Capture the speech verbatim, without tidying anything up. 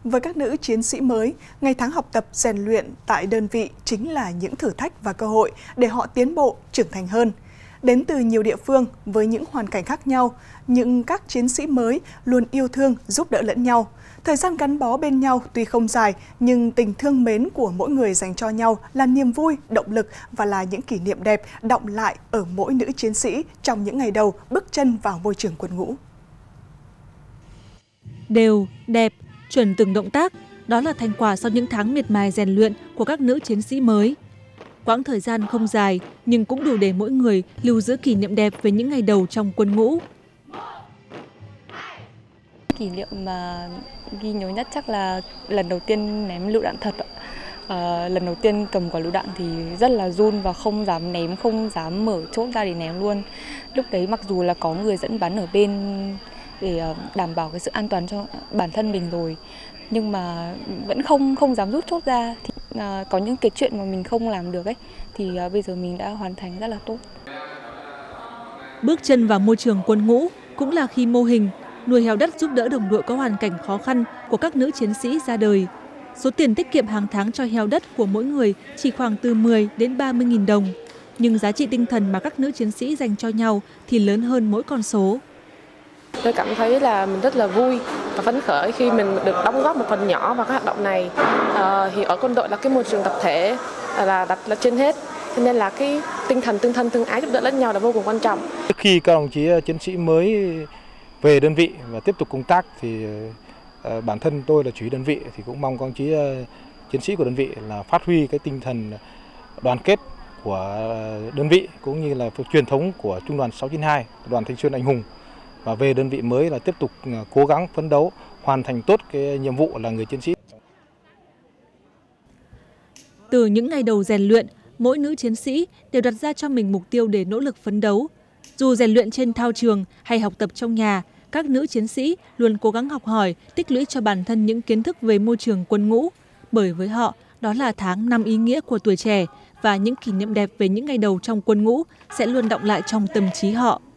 Với các nữ chiến sĩ mới, ngày tháng học tập rèn luyện tại đơn vị chính là những thử thách và cơ hội để họ tiến bộ, trưởng thành hơn. Đến từ nhiều địa phương với những hoàn cảnh khác nhau, nhưng các chiến sĩ mới luôn yêu thương, giúp đỡ lẫn nhau. Thời gian gắn bó bên nhau tuy không dài, nhưng tình thương mến của mỗi người dành cho nhau là niềm vui, động lực và là những kỷ niệm đẹp đọng lại ở mỗi nữ chiến sĩ trong những ngày đầu bước chân vào môi trường quân ngũ. Đều, đẹp, chuẩn từng động tác, đó là thành quả sau những tháng miệt mài rèn luyện của các nữ chiến sĩ mới. Quãng thời gian không dài, nhưng cũng đủ để mỗi người lưu giữ kỷ niệm đẹp về những ngày đầu trong quân ngũ. Kỷ niệm mà ghi nhớ nhất chắc là lần đầu tiên ném lựu đạn thật. À, lần đầu tiên cầm quả lựu đạn thì rất là run và không dám ném, không dám mở chốt ra để ném luôn. Lúc đấy mặc dù là có người dẫn bắn ở bên để đảm bảo cái sự an toàn cho bản thân mình rồi, nhưng mà vẫn không không dám rút chốt ra. Thì, à, có những cái chuyện mà mình không làm được ấy thì à, bây giờ mình đã hoàn thành rất là tốt. Bước chân vào môi trường quân ngũ cũng là khi mô hình nuôi heo đất giúp đỡ đồng đội có hoàn cảnh khó khăn của các nữ chiến sĩ ra đời. Số tiền tiết kiệm hàng tháng cho heo đất của mỗi người chỉ khoảng từ mười đến ba mươi nghìn đồng, nhưng giá trị tinh thần mà các nữ chiến sĩ dành cho nhau thì lớn hơn mỗi con số. Tôi cảm thấy là mình rất là vui và phấn khởi khi mình được đóng góp một phần nhỏ vào các hoạt động này. À, thì ở quân đội là cái môi trường tập thể là đặt là trên hết, cho nên là cái tinh thần tương thân tương ái giúp đỡ lẫn nhau là vô cùng quan trọng. Trước khi các đồng chí chiến sĩ mới về đơn vị và tiếp tục công tác thì uh, bản thân tôi là chỉ huy đơn vị thì cũng mong các đồng chí uh, chiến sĩ của đơn vị là phát huy cái tinh thần đoàn kết của đơn vị cũng như là truyền thống của trung đoàn sáu chín hai, đoàn Thanh Xuân Anh Hùng, và về đơn vị mới là tiếp tục cố gắng phấn đấu hoàn thành tốt cái nhiệm vụ là người chiến sĩ. Từ những ngày đầu rèn luyện, mỗi nữ chiến sĩ đều đặt ra cho mình mục tiêu để nỗ lực phấn đấu. Dù rèn luyện trên thao trường hay học tập trong nhà, các nữ chiến sĩ luôn cố gắng học hỏi, tích lũy cho bản thân những kiến thức về môi trường quân ngũ. Bởi với họ, đó là tháng năm ý nghĩa của tuổi trẻ và những kỷ niệm đẹp về những ngày đầu trong quân ngũ sẽ luôn đọng lại trong tâm trí họ.